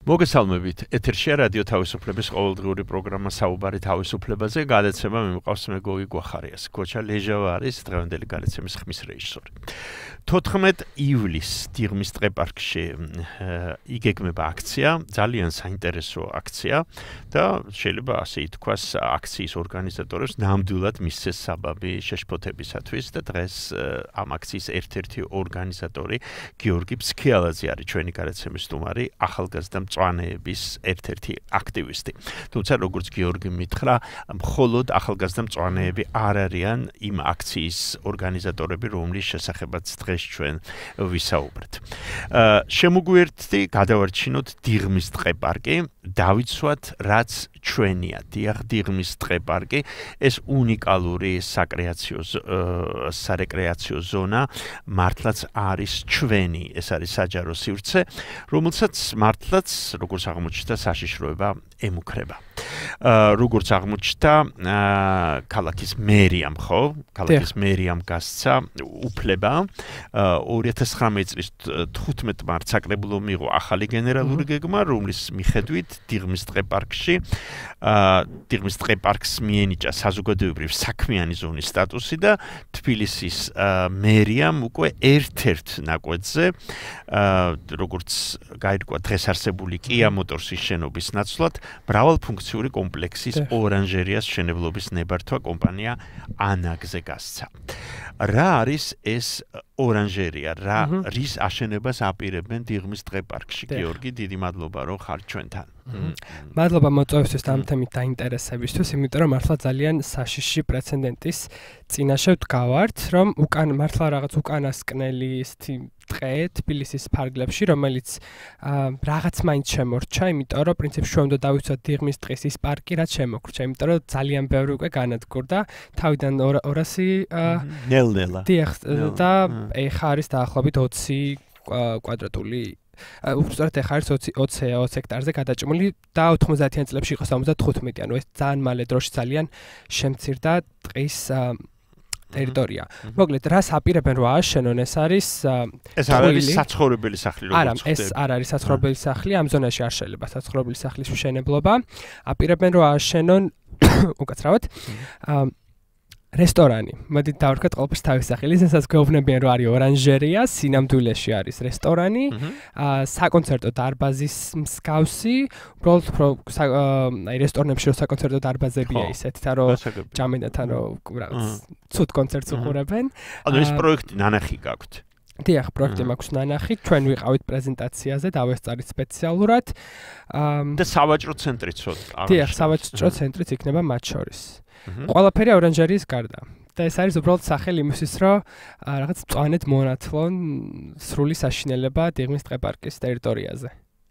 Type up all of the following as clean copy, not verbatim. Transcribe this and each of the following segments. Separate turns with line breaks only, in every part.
მოგესალმებით. ეთერშია რადიო თავისუფლების ყოველდღიური პროგრამა საუბარი თავისუფლებაზე. გადაცემა მიმყავს მე გოგი გვახარიას. ქოჩა ლეჟავა არის დღევანდელი გადაცემის ხმის რეჟისორი. 14 ივლისს დიღმის ტყეპარკში იგეგმება აქცია, ძალიან საინტერესო აქცია და შეიძლება ასე ითქვას, აქციის ორგანიზატორებს ნამდვილად მისცეს საბაბი შეშფოთებისათვის და დღეს ამ აქციის ერთ-ერთი ორგანიზატორი გიორგი ფსქიალაძე არის ჩვენი გადაცემის სტუმარი, ახალგაზრდა მწვანეების ერთ-ერთი აქტივისტი. თუმცა როგორც გიორგი მითხრა, მხოლოდ ახალგაზრდა მწვანეები არ არიან იმ აქციის ორგანიზატორები, რომლის შესახებაც დღეს ჩვენ ვისაუბრეთ. შემოგვიერთდი გადავარჩინოთ დიღმის ტყეპარკი, დავიცვათ რაც ჩვენია. დიახ, დიღმის ტყეპარკი ეს უნიკალური სარეკრეაციო ზონა მართლაც არის ჩვენი, ეს არის საჯარო სივრცე, რომელსაც მართლაც როგორც აღმოჩნდა საშიშროება ემუქრება. როგორც აღმოჩნდა ქალაქის მერიამ, ხო? ქალაქის მერიამ გასცა უფლება 2019 წლის 15 მარტს საკრებულო მიიღო ახალი გენერალური გეგმა, რომლის მიხედვით დიღმის ტყეპარკს მიენიჭა საზოგადოებრივ საქმიანი ზონის სტატუსი და თბილისის მერიამ უკვე ერთ-ერთ ნაკვეთზე, როგორც გაირკვა დღეს არსებული Kia Motors-ის შენობის ნაცვლად, მრავალფუნქციური კომპლექსის ორანჟერიას მშენებლობის ნებართვა კომპანია ANAG-ზე გასცა. რა არის ეს ორანჟერია, რის აშენებას აპირებენ დიღმის ტყეპარკში? გიორგი, დიდი მადლობა რომ ხარ ჩვენთან.
მადლობა მოწვევისთვის და ამ თემით დაინტერესებისთვის, იმიტომ რომ მართლა ძალიან საშიში პრეცედენტის წინაშე ვდგავართ, რომ მართლა რაღაც უკანასკნელი ტყე თბილისის ფარგლებში, რომელიც რაღაც მაინც შემორჩა, იმიტომ რომ პრინციპში ჩვენ უნდა დავიცვათ დიღმის ტყის ის პარკი, რაც შემოგრჩა, იმიტომ რომ ძალიან ბევრი უკვე განადგურდა, თავიდან 200
ნელ-ნელა.
დიახ, და ეხა არის დაახლოებით 20 კვადრატული უბრალოდ ეხა არის 20 ჰექტარზე გადაჭიმული და 90-იან წლებში იყო 75, ანუ ეს ძალიან მალე დროში ძალიან შემცირდა ტყის ტერიტორია. მოკლედ, რას აპირებენ რომ ააშენონ, ეს არის
საცხოვრებელი სახლი,
არა, ეს არ არის საცხოვრებელი სახლი, ამ ზონაში არ შეიძლება საცხოვრებელი სახლის მშენებლობა. აპირებენ რომ ააშენონ უკაცრავად რესტორანი. მოდით დავარქვათ ყოველთვის თავის სახელი, ესაც გვეუბნებიან რომ არის ორანჟერია, სინამდვილეში არის რესტორანი, საკონცერტო დარბაზის მსგავსი, უბრალოდ აი რესტორნებში რომ საკონცერტო დარბაზებია ისეთი, რომ ჭამენათან რომ რაღაც ცუდ კონცერტს უყურებენ.
ანუ ეს პროექტი ნანახი გაქვთ.
დიახ, პროექტი მაქვს ნანახი, ჩვენ ვიყავით პრეზენტაციაზე, დავესწარით სპეციალურად.
და სავაჭრო ცენტრიც ვთქვათ.
დიახ, სავაჭრო ცენტრიც იქნება მათ შორის. ყველაფერი ორანჟერიის გარდა. და ეს არის უბრალოდ სახელი იმისთვის, რომ რაღაც მწვანედ მონათლონ სრული საშინელება დიღმის ტყეპარკის ტერიტორიაზე.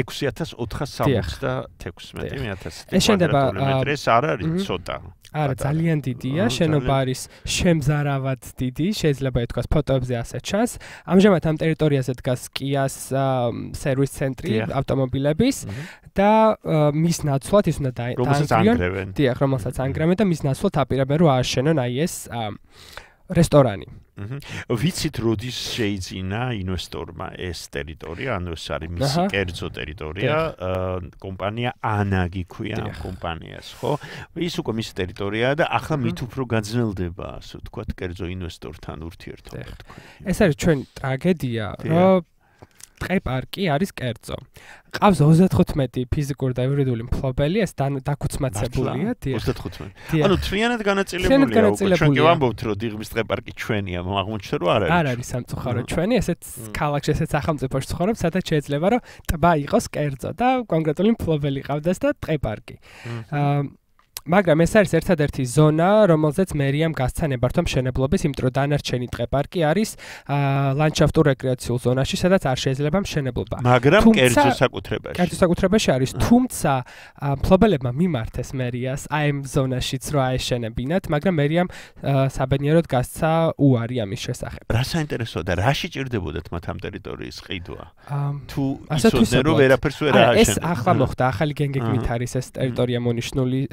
6476
ეს შეიძლება
ეს არ არის ცოტა.
არა, ძალიან დიდია, შენობა არის შემზარავად დიდი, შეიძლება ითქვას ფოტოებზე ასე ჩანს. ამჟამად ამ ტერიტორიაზე დგას Kia-ს სერვის ცენტრი ავტომობილების და მის ნაცვლად ის უნდა
დაანგრევენ.
დიახ, რომელსაც ანგრევენ და მის ნაცვლად აპირებენ რომ ააშენონ აი ეს რესტორანი.
ვიცით როდის შეიძინა ინვესტორმა ეს ტერიტორია, ანუ ეს არის მისი კერძო ტერიტორია, კომპანია ANAG-ი ქვია ამ კომპანიას, ხო? ის უკვე მისი ტერიტორიაა და ახლა მით უფრო გაძნელდება, ასე ვთქვათ, კერძო ინვესტორთან ურთიერთობა.
ეს არის ჩვენი ტრაგედია, რომ ტყეპარკი არის კერძო. ყავს 35 ფიზიკური და იურიდიული მფლობელი, ეს დაქუცმაცებულია, დიახ.
35. ანუ თლიანად განაწილებულია. ჩვენ კი ვამბობთ, რომ დიღმის ტყეპარკი ჩვენია, აღმოჩნდა რომ არ არის.
არ არის სამწუხარო ჩვენი, ესეც ქალაქში, ესეც სახელმწიფოში ცხოვრობ, სადაც შეიძლება რომ ტბა იყოს კერძო და კონკრეტული მფლობელი ყავდეს და ტყეპარკი. მაგრამ ეს არის ერთადერთი ზონა, რომელზეც მერიამ გასცა ნებართვა მშენებლობის, იმიტომ რომ დანარჩენი ტყეპარკი არის ლანდშაფტურ რეკრეაციულ ზონაში, სადაც არ შეიძლება მშენებლობა.
მაგრამ კერძო საკუთრებაში.
კერძო საკუთრებაში არის, თუმცა მფლობელებმა მიმართეს მერიას აი ამ ზონაშიც რო აეშენებინათ, მაგრამ მერიამ საბედნიეროდ გასცა უარი ამის შესახებ.
რა საინტერესოა და რა შეჭირდებოდათ მათ ამ ტერიტორიის ყიდვა? თუ იცოდნენ რომ ვერაფერს ვერ ააშენებენ.
ეს ახლა მოხდა, ახალი გეგმით არის ეს ტერიტორია მონიშნული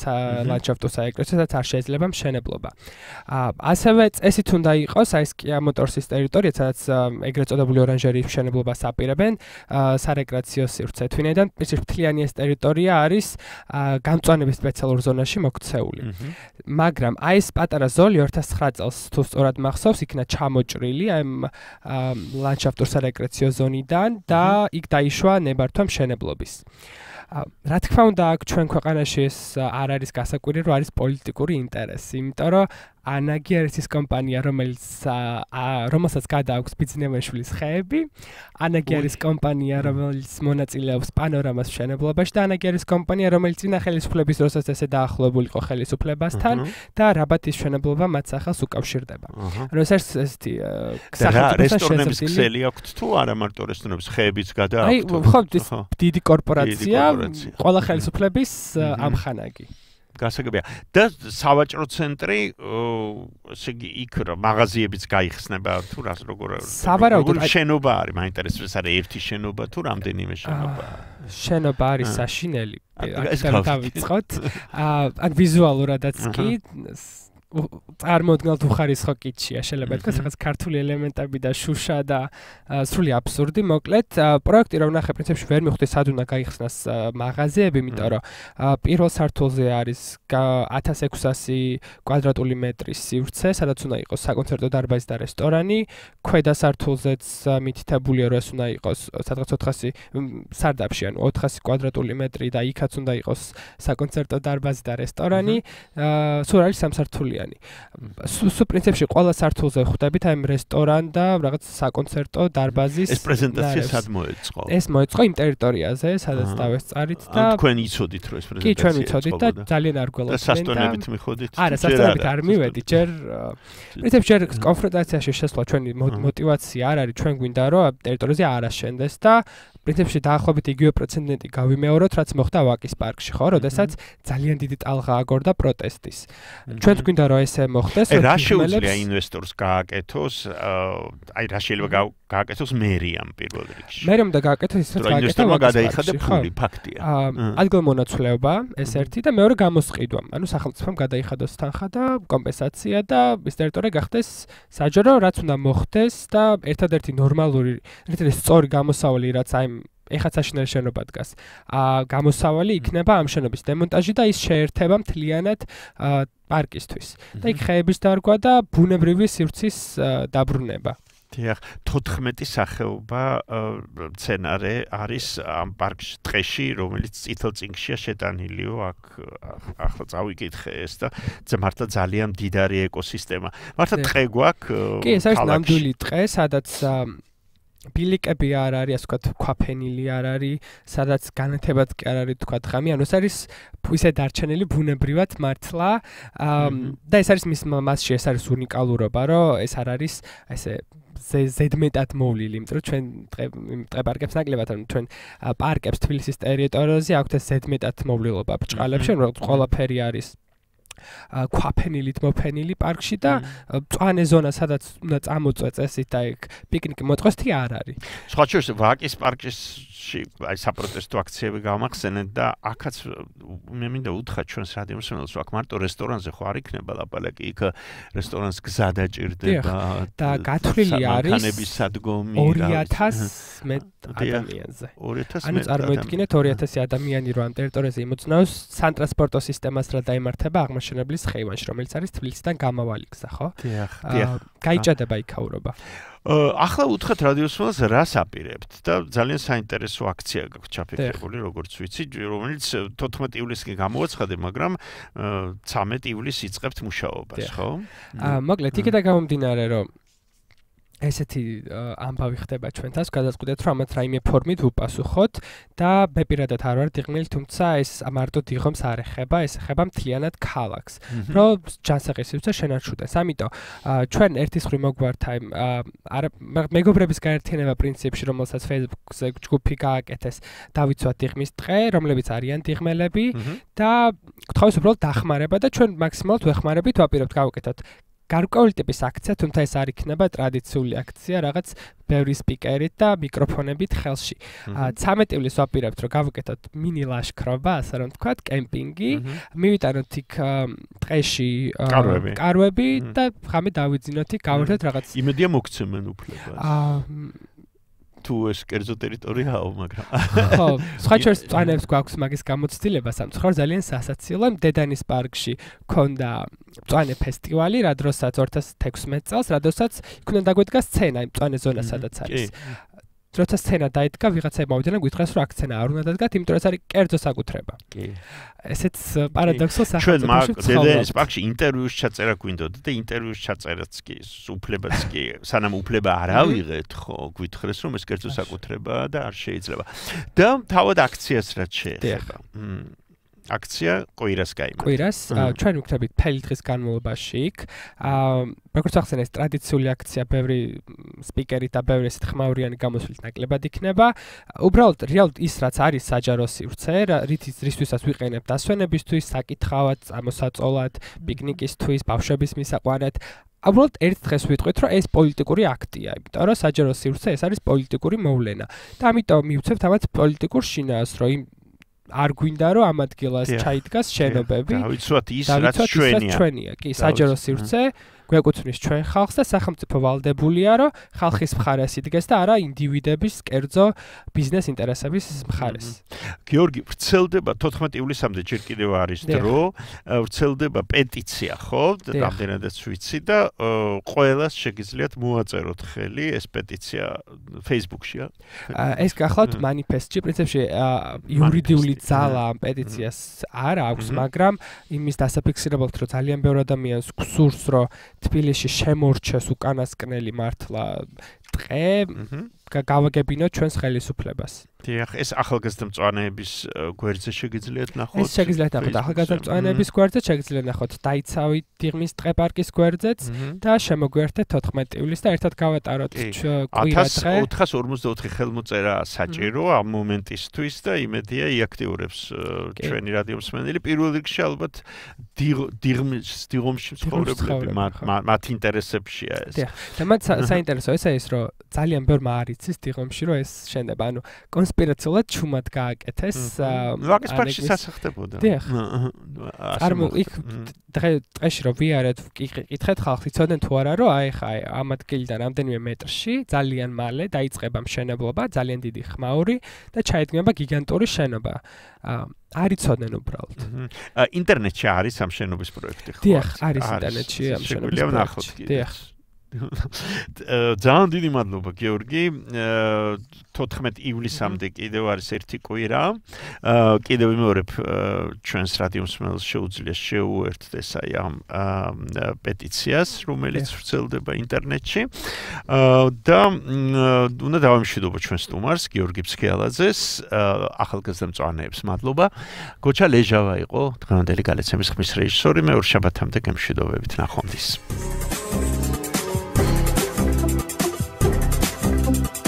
ლანდშაფტურ საეკრეციოსაც არ შეიძლება მშენებლობა. ასევე წესით უნდა იყოს აი ეს Kia Motors-ის ტერიტორია, სადაც ეგრეთ წოდებული ორანჟერიის მშენებლობას აპირებენ სარეკრეაციო სივრცე თვინიდან მთლიანი ეს ტერიტორია არის გამწვანების სპეციალურ ზონაში მოქცეული. მაგრამ აი ეს პატარა ზოლი 2009 წელს თუ სწორად მახსოვს, იქნა ჩამოჭრილი აი ლანდშაფტურ სარეკრეაციო ზონიდან და იქ დაიშვა ნებართვა მშენებლობის. რა თქმა უნდა, აქ ჩვენ ქვეყანაში ეს არ არის გასაკვირი, რომ არის პოლიტიკური ინტერესი, იმიტომ რომ ანაგი არის ის კომპანია, რომელსაც გადააქვს ბიძინებაშვილის ხეები, ანაგი არის კომპანია, რომელიც მონაწილეობს პანორამას მშენებლობაში და ანაგი არის კომპანია, რომელიც წინა ხელისუფლების დროსაც ესე დაახლოებული იყო ხელისუფლებასთან და რაბათის მშენებლობა მათ სახელს უკავშირდება. ანუ ეს ესეთი
რესტორნების ქსელი აქვთ თუ არა მარტო რესტორნების ხეებიც გადააქვთ?
აი, ხო, ეს დიდი კორპორაცია, ყველა ხელისუფლების ამხანაგი.
გასაგებია. და სავაჭრო ცენტრი, ესე იგი, იქ მაღაზიებიც გაიხსნება თუ რას როგორ შენობა არის, მაინტერესებს არის ერთი შენობა თუ რამდენიმე შენობა?
შენობა არის საშინელი. აქ დავიწყოთ. ან ვიზუალურადაც კი წარმოუდგენლად უხარისხო კიჩია, შეიძლება ითქვას, რაღაც ქართული ელემენტები და შუშა და სრული აბსურდი, მოკლედ, პროექტი რომ ნახე, პრინციპში ვერ მიხვდი სად უნდა გაიხსნას მაღაზიები, იმიტომ რომ პირველ სართულზე არის 1600 კვადრატული მეტრის სივრცე, სადაც უნდა იყოს საკონცერტო დარბაზი და რესტორანი, ქვედა სართულზეც მითითებულია, რომ ეს უნდა იყოს სადღაც 400 სარდაფში, ანუ 400 კვადრატული მეტრი და იქაც უნდა იყოს საკონცერტო დარბაზი და რესტორანი, სულ არის სამსართულიანი. სულ პრინციპში ყველა სართულზე ხვდებით აი რესტორან და რაღაც საკონცერტო დარბაზის
ეს პრეზენტაცია სად მოეწყო?
ეს მოეწყო იმ ტერიტორიაზე, სადაც დავესწარით და
თქვენ იცოდით რომ ეს პრეზენტაცია
კი, ჩვენ ვიცოდით და ძალიან არ გველოდნენ
და სასტონებით მიხოდით?
არა, სასტონებით არ მივედი, ჯერ პრინციპში კონფრონტაციაში შესვლა ჩვენი мотиваცია არ არის, ჩვენ გვინდა რომ ტერიტორიაზე არ აშენდეს და პრინციპში დაახლოებით იგივე პრეცედენტი გავიმეოროთ, რაც მოხდა ვაკის პარკში, ხო, როდესაც ძალიან დიდი ტალღა აგორდა პროტესტის. ჩვენც გვინდა რომ ესე მოხდეს,
რომ რა შეუძლია ინვესტორს გააკეთოს, აი რა შეიძლება გააკეთოს მერიამ პირველ რიგში.
მერიამ და გააკეთოს ისაც გააკეთა
ინვესტორმა გადაიხადა ფული, ფაქტია.
ადგილმონაცვლეობა ეს ერთი და მეორე გამოსყიდვა. ანუ სახელმწიფომ გადაიხადოს თანხა და კომპენსაცია და ეს ტერიტორია გახდეს საჯარო, რაც უნდა მოხდეს და ერთადერთი ნორმალური, ერთადერთი სწორი გამოსავალი, რაც აი ეხლა საშინელი შენობა დგას. გამოსავალი იქნება ამ შენობის დემონტაჟი და ის შეერთება მთლიანად პარკისთვის. და იქ ხეების დარგვა და ბუნებრივი სივრცის დაბრუნება.
დიახ, 14 სახეობა სცენარე არის ამ პარკში ტყეში, რომელიც წითელწინგშია შეტანილიო, აქ ახლა წავიკითხე ეს და მართლა ძალიან მდიდარი ეკოსისტემა. მართლა ტყე გვაქვს?
კი, ეს არის ნამდვილი ტყე, სადაც ბილიკები არ არის, ასე ვთქვათ, ქვაფენილი არ არის, სადაც განათებაც კი არ არის, ვთქვათ, ღამე, ანუ ეს არის ისე დარჩენილი ბუნებრივად მართლა და ეს არის მასში ეს არის უნიკალურობა, რომ ეს არ არის ესე ზედმეტად მოვლილი, იმიტომ რომ ჩვენ ტყე პარკებს ნაკლებად, ანუ ჩვენ პარკებს თბილისის ტერიტორიაზე აქვთ ეს ზედმეტად მოვლილობა ბრჭყალებში, რომ ყველაფერი არის ქვაფენილით მოფენილი პარკში და მწვანე ზონა, სადაც უნდა წამოწვე წესით და ეგ პიკნიკი მოწყოს თი არ არის.
სხვა შორის ვაკის პარკში აი საპროტესტო აქციები გამახსენეთ და აქაც მე მინდა უთხრა ჩვენს რადიომსმენელს, რომ აქ მარტო რესტორანზე ხო არ იქნება ლაპარაკი, იქ რესტორანს გზა დაჭირდება
და გათვლილი არის
მანქანების სადგომი
2000 ადამიანზე.
2000
ანუ წარმოიდგინეთ 2000 ადამიანი რო ამ ტერიტორიაზე იმოწნავს, სანტრანსპორტო სისტემას რა დაემართება აღმაშენებლის ხეივანში, რომელიც არის თბილისიდან გამავალი გზა, ხო?
დიახ, დიახ.
გაიჭადება იქაურობა.
ახლა უთხრათ რადიოსმენელს რას აპირებთ და ძალიან საინტერესო აქცია გაქვთ ჩაფიქრებული, როგორც ვიცი, რომელიც 14 ივლისკენ გამოაცხადე, მაგრამ 13 ივლისს იწყებთ მუშაობას, ხო?
მოკლედ, იქიდან გამომდინარე, რომ ესეთი ამბავი ხდება ჩვენთან, გადაწყვეტეთ, რომ ამათ რაიმე ფორმით უპასუხოთ და მე პირადად არ ვარ დიღმილი, თუმცა ეს მარტო დიღომს არ ეხება, ეს ეხება მთლიანად ქალაქს, რომ ჯანსაღისივზე შენარჩუნდეს. ამიტომ ჩვენ ერთის მხრივ მოგვართ მეგობრების გაერთიანება პრინციპში, რომელსაც Facebook-ზე ჯგუფი გააკეთეს, დავიცვათ დიღმის ტყე, რომლებიც არიან დიღმელები და გთხოვს უბრალოდ დახმარება და ჩვენ მაქსიმალურად ვეხმარებით, ვაპირებთ გავაკეთოთ გარკვეული ტიპის აქცია, თუმცა ეს არ იქნება ტრადიციული აქცია, რაღაც ბევრი სპიკერით და მიკროფონებით ხელში. 13 ივლისს ვაპირებთ, რომ გავუკეთოთ მინი ლაშქრობა, ასე რომ ვთქვათ, კემპინგი, მივიტანოთ იქ ტყეში კარვები და ღამე დავიძინოთ იქ, გავერთოთ რაღაც.
იმედია მოგცემენ უფლებას. თუ ეს კერძო ტერიტორიაა, მაგრამ
ხო, სხვა შორის წვანებს გვაქვს მაგის გამოცდილება სამწუხაროდ ძალიან სასაცილო. დედანის პარკში ქონდა წვანე ფესტივალი, რა დროსაც 2016 წელს, რა დროსაც იქ უნდა დაგვედგა სცენა იმ წვანე ზონას, სადაც არის. როცა სცენა დაიდგა, ვიღაცები მოვიდნენ და გითხრას, რომ აქ სცენა არ უნდა დადგათ, იმიტომ რომ ეს არის კერძო საკუთრება.
კი.
ესეც პარადოქსულ
სახელმწიფოში ვცხოვრობთ. ჩვენ დედანის პარკში ინტერვიუს ჩაწერა გვინდოდა და ინტერვიუს ჩაწერაც კი, უფლებაც კი, სანამ უფლება არ ავიღეთ, ხო, გითხრეს, რომ ეს კერძო საკუთრებაა და არ შეიძლება. და თავად აქციას რაც შეეხება. აქცია კვირას გაიმართა.
კვირას, ჩვენ ვიქნებით მთელი დღის განმავლობაში იქ. როგორც ახსენე, ეს ტრადიციული აქცია, ბევრი სპიკერი და ბევრი ესეთ ხმაურიანი გამოსვლით ნაკლებად იქნება. უბრალოდ რეალურად ის რაც არის საჯარო სივრცე, რისთვისაც ვიყენებთ დასვენებისთვის, საკითხავად, წამოსაწოლად, პიკნიკისთვის, ბავშვების მისაყვანად. უბრალოდ ერთ დღეს ვიტყვით, რომ ეს პოლიტიკური აქტია, იმიტომ რომ საჯარო სივრცე ეს არის პოლიტიკური მოვლენა. და ამიტომ მივცევთ ამათ პოლიტიკურ შინაარს, რომ არ გვინდა რომ ამ ადგილას ჩაიდგას შენობები.
დავიცვათ ის რაც ჩვენია.
კი, საჯარო სივრცე გვეკუთვნის ჩვენ ხალხს და სახელმწიფო ვალდებულია რომ ხალხის მხარეს იდგეს და არა ინდივიდების კერძო ბიზნეს ინტერესების მხარეს.
გიორგი, ვრცელდება 14 ივლისამდე ჯერ კიდევ არის დრო, ვრცელდება პეტიცია, ხო? რამდენადაც ვიცი და ყველას შეგიძლიათ მოაწეროთ ხელი, ეს პეტიცია Facebook-შია.
ეს გახლავთ манифестში, პრინციპში იურიდიული ძალა ამ პეტიციას არ აქვს, მაგრამ იმის დასაფიქსირებლად რომ ძალიან ბევრი ადამიანს გსურს რომ თბილისში შემორჩეს უკანასკნელი მართლა ტყე, გავაგებინოთ ჩვენს ხელისუფლებას.
დიახ, ეს ახალგაზრდა მწვანეების გვერდზე შეგიძლიათ ნახოთ.
ეს შეგიძლიათ ნახოთ ახალგაზრდა მწვანეების გვერდზე, შეგიძლიათ ნახოთ დაიცავი დიღმის ტყე-პარკის გვერდზეც და შემოგვიერთეთ 14 ივლისს და ერთად გავატაროთ კვირა დღე.
1454 ხელმოწერა საჭირო ამ მომენტისთვის და იმედია იაქტიურებს ჩვენი რადიო მსმენელი. პირველ რიგში ალბათ დიღმში მცხოვრებლები, მათ ინტერესებშია ეს.
დიახ, და მათ საინტერესო ესაა ის, რომ ძალიან ბევრმა არ იცის დიღმში, რომ ეს შენდება, ანუ კონსპირაციულად ჩუმად გააკეთეს.
ვაკის პარკში სასახდებოდა.
დიახ. იქ დღეში რომ ვიარეთ, კითხეთ ხალხი, ცოდენ თუ არა, რომ აი ხა ამ ადგილიდან რამდენიმე მეტრში ძალიან მალე დაიწყება მშენებლობა, ძალიან დიდი ხმაური და ჩაედგება გიგანტური შენობა. არ იცოდნენ უბრალოდ.
ინტერნეტში არის ამ შენობის პროექტი, ხო?
დიახ, არის ინტერნეტში ამ შენობის პროექტი. დიახ.
ძალიან დიდი მადლობა გიორგი. 14 ივლისამდე კიდევ არის ერთი კვირა. კიდევ ვიმეორებ ჩვენს რადიო მსმენელს შეუძლია შეუერთდეს აი ამ პეტიციას, რომელიც ვრცელდება ინტერნეტში. და უნდა დავამშვიდობო ჩვენ სტუმარს გიორგი ფსქიალაძეს, ახალგაზრდა მწვანეებს მადლობა. გოჩა ლეჟავა იყო დღევანდელი გადაცემის ხმის რეჟისორი. მეორე შაბათამდე გემშვიდობებით, ნახვამდის.